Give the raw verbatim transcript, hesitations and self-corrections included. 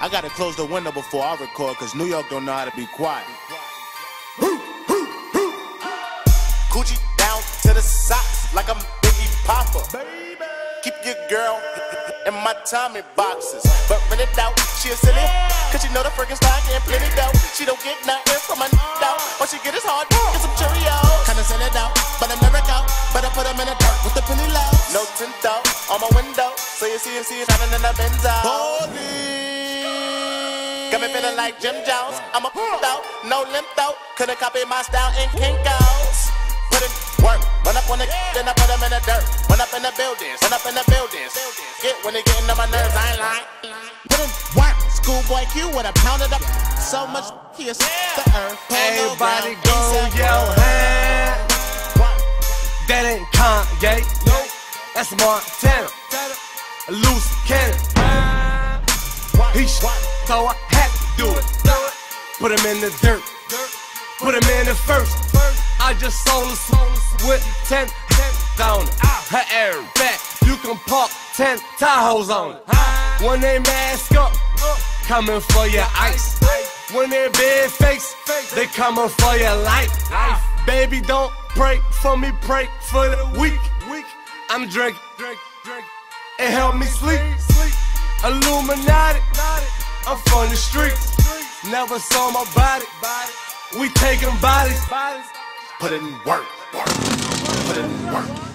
I gotta close the window before I record, cause New York don't know how to be quiet. Coochie down to the socks like I'm Biggie Papa. Baby. Keep your girl in my Tommy boxes, but rent it out, she a silly, cause she know the freaking style getting plenty dough. She don't get nothing from my doubt. All she get is hard, get some Cheerios. Kinda send it out, but I never out. But I put them in the dirt with the penny low. No tint out on my window, so you see him see it shining in the Benzo. Holy, got me feeling like Jim Jones. I'm a out, no limp out. Couldn't copy my style in Kinko's. Put in work, run up on the then I put them in the dirt. Run up in the buildings, run up in the buildings. Get when they getting on my nerves, I ain't lying. Put in work, schoolboy Q with a pound of the so much he is the earth. Everybody go your hand. That ain't Kanye, no, that's Montana. A loose cannon. He sh so I had to do it. Put him in the dirt, put him in the first. I just sold a soul with ten down her air back. You can park ten Tahoes on it. When they mask up, coming for your ice. When they big face, they coming for your life. Baby, don't pray for me, pray for the weak. I'm drinking, drink, drink. It help me sleep. Illuminati, I'm from the streets. Never saw my body. We taking bodies. Put in work, work, put in work.